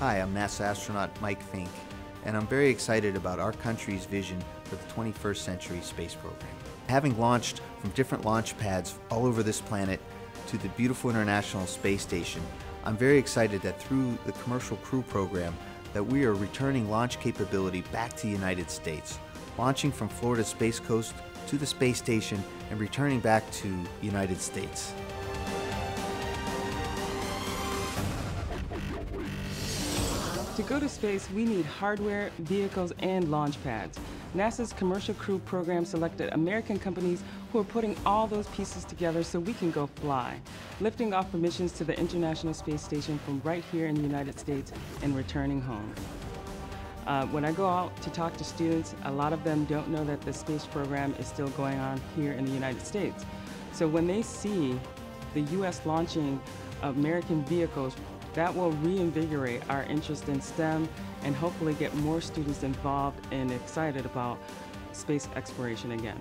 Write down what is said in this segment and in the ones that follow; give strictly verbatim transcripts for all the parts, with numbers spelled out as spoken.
Hi, I'm NASA astronaut Mike Fincke, and I'm very excited about our country's vision for the twenty-first century space program. Having launched from different launch pads all over this planet to the beautiful International Space Station, I'm very excited that through the Commercial Crew Program that we are returning launch capability back to the United States, launching from Florida's Space Coast to the space station and returning back to the United States. To go to space, we need hardware, vehicles, and launch pads. NASA's Commercial Crew Program selected American companies who are putting all those pieces together so we can go fly, lifting off from missions to the International Space Station from right here in the United States and returning home. Uh, when I go out to talk to students, a lot of them don't know that the space program is still going on here in the United States. So when they see the U S launching American vehicles, that will reinvigorate our interest in STEM and hopefully get more students involved and excited about space exploration again.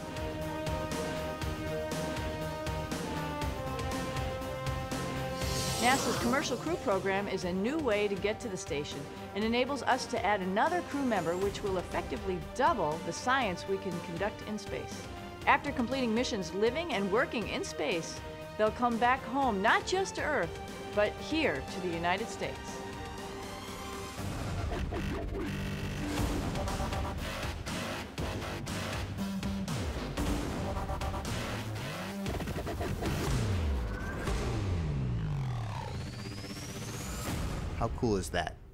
NASA's Commercial Crew Program is a new way to get to the station and enables us to add another crew member, which will effectively double the science we can conduct in space. After completing missions living and working in space, they'll come back home, not just to Earth, but here to the United States. How cool is that?